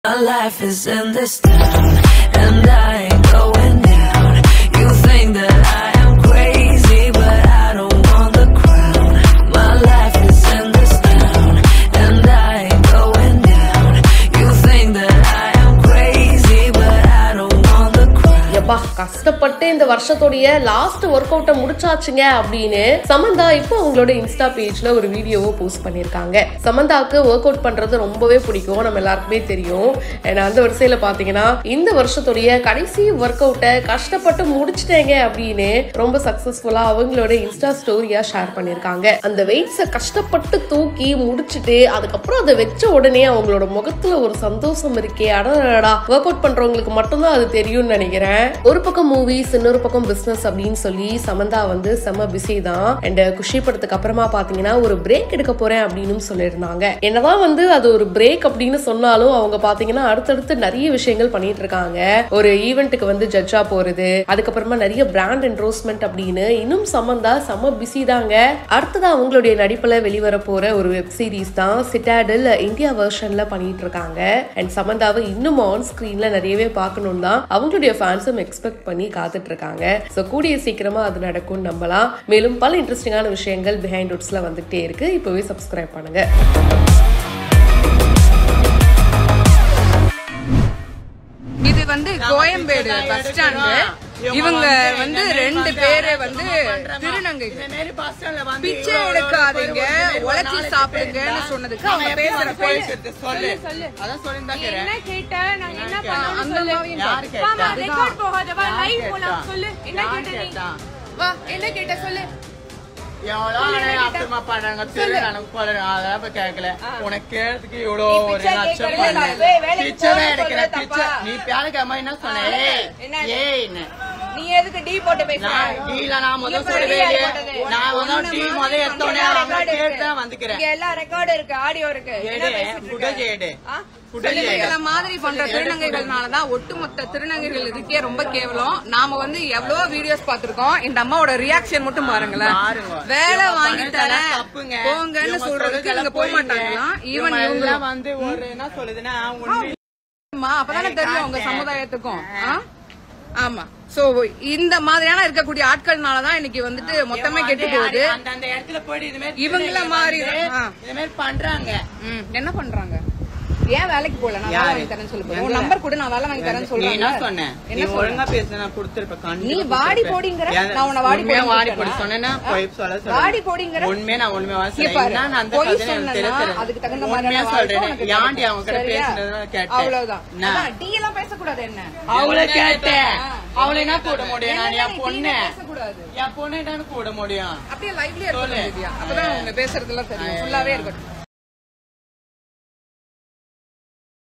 My life is in this town, and I ain't going down. You think that I am crazy, but I don't want the crown. My life is in this town, and I ain't going down. You think that I am crazy, but I don't want the crown. யப்பா கஷ்டப்பட்டு இந்த வருஷத்தோடைய last work அவுட்டை முடிச்சாச்சுங்க அப்படின்னு சமந்தா இப்போ அவங்களோட Insta பேஜ்ல ஒரு வீடியோவை post பண்ணிருக்காங்க. சமந்தாவுக்கு work out பண்றது ரொம்பவே பிடிக்கும், நம்ம எல்லாருக்குமே தெரியும். அந்த வரிசையில பாத்தீங்கன்னா இந்த வருஷத்துடைய கடைசி ஒர்க் அவுட்டை கஷ்டப்பட்டு முடிச்சிட்டேங்க அப்படின்னு ரொம்ப சக்சஸ்ஃபுல்லா அவங்களோட இன்ஸ்டா ஸ்டோரியா ஷேர் பண்ணிருக்காங்க. அந்த வெயிட்ஸை கஷ்டப்பட்டு தூக்கி முடிச்சுட்டு அதுக்கப்புறம் அதை வச்ச உடனே அவங்களோட முகத்துல ஒரு சந்தோஷம் இருக்கே, அடடா. ஒர்க் அவுட் பண்றவங்களுக்கு மட்டும்தான் அது தெரியும்னு நினைக்கிறேன். ஒரு பக்கம் மூவிஸ், இன்னொரு பக்கம் பிசினஸ் அப்படின்னு சொல்லி சமந்தா வந்து செம பிஸி தான். அண்ட் குஷி படத்துக்கு அப்புறமா பாத்தீங்கன்னா ஒரு பிரேக் எடுக்க போறேன் அப்படின்னு சொல்லியிருந்தாங்க. என்னதான் வந்து அது ஒரு பிரேக் அப்படின்னு சொன்னாலும் அவங்க பாத்தீங்கன்னா அடுத்தடுத்து நிறைய விஷயங்கள் பண்ணிட்டு இருக்காங்க. ஒரு ஈவென்ட்டுக்கு வந்து ஜட்ஜா போறது, அதுக்கப்புறமா நிறைய பிராண்ட் என்ரோஸ்மெண்ட் அப்படின்னு இன்னும் சமந்தா செம பிஸி தாங்க. அடுத்ததான் அவங்களுடைய நடிப்புல வெளிவர போற ஒரு வெப் சீரிஸ் தான் சிட்டாடல் இந்தியா வெர்ஷன்ல பண்ணிட்டு இருக்காங்க. அண்ட் சமந்தாவை இன்னும் ஆன் ஸ்கிரீன்ல நிறையவே பார்க்கணும் தான் அவங்களுடைய ஃபேன்ஸும் எக்ஸ்பெக்ட் பண்ணி காத்துட்டு இருக்காங்க. சோ கூடிய சீக்கிரமா அது நடக்கும் நம்பலாம். மேலும் பல இன்ட்ரெஸ்டிங்கான விஷயங்கள் பிஹைண்ட் ரூட்ஸ்ல வந்துட்டே இருக்கு. இப்பவே சப்ஸ்கிரைப் பண்ணுங்க. இது வந்து கோயம்பேடு பஸ் ஸ்டாண்டு. இவங்க வந்து ரெண்டு பேரை வந்து திருநங்கை பிச்சை எடுக்காதீங்க, உழைச்சி சாப்பிடுங்கன்னு சொன்னதுக்கு அவங்க பேசுற பேச்சு என்ன கேட்ட நாங்க என்ன பண்ணோம் ரெக்கார்ட் போகாதவா லைவ் போலாம் சொல்லு. என்ன கேட்ட வா, என்ன கேட்ட சொல்லு. அப்புறமா பண்றாங்க அதெல்லாம் கேட்கல. உனக்கு கேட்கறதுக்கு எவ்வளோ ஒரு லட்சம் பிச்சை எடுக்கிற பிச்சை நீ பேருக்காம என்ன சொன்ன? நீ எதுக்கு டீ போட்டு பேசுறேன்? நான் முதல் சொல்லுவேன், நான் முதல் டீ முதல் எடுத்தோடனே வந்துக்கிறேன். எல்லாம் ரெக்கார்டு இருக்கு, ஆடியோ இருக்கு. மாதிரி பண்ற திருநங்கைகள்னாலதான் ஒட்டுமொத்த திருநங்கைகள் இதுக்கே ரொம்ப கேவலம். நாம வந்து எவ்வளவோ வீடியோஸ் பாத்துருக்கோம். இந்த அம்மாவோட ரியாக்ஷன் மட்டும் பாருங்களேன். வேலை வாங்கி தரேன் போங்கன்னு சொல்றதுக்கு நீங்க போக மாட்டாங்களாம். ஈவன் இவங்க வந்து ஒரு என்ன சொல்லுதுன்னா அப்பதானே தெரியும் உங்க சமுதாயத்துக்கும். ஆமா, சோ இந்த மாதிரியான இருக்கக்கூடிய ஆட்கள்னாலதான் இன்னைக்கு வந்துட்டு மொத்தமே கெட்டு போகுது. அந்த இடத்துல போயிட்டு இவங்கள மாதிரி இது மாதிரி பண்றாங்க. என்ன பண்றாங்க? ஏன் வேலைக்கு போல? நான் வேலை வாங்கி தரேன்னு சொல்லுங்க. உன் நம்பர் கூட நான் வேலை வாங்கி தரேன்னு சொல்றேன். என்ன சொன்னேன்? நீ ஒழுங்கா பேச நான் கொடுத்திருப்பேன். நீ வாடி போடிங்கற, நான் உன்னை வாடி போடி சொன்னேன்னா போய் சொல்ல வாடி போடிங்கற உண்மையா நான் உண்மையா சொல்றேன். நான் அந்த கதையை எனக்கு தெரியாது. அதுக்கு தகுந்த மாதிரி உண்மையா சொல்றேன். யாண்டி அவங்க கிட்ட பேசினத கேட்டேன். அவ்வளவுதான். அதான் டீ எல்லாம் பேச கூடாது. என்ன அவளை கேட்டேன். அவளை என்ன கூட முடியும்? நான் என் பொண்ணு என் பொண்ணு கூட முடியும். அப்படியே லைவ்லயே இருக்கணும். அப்பதான் அவங்க பேசுறதெல்லாம் தெரியும். ஃபுல்லாவே இருக்கட்டும்.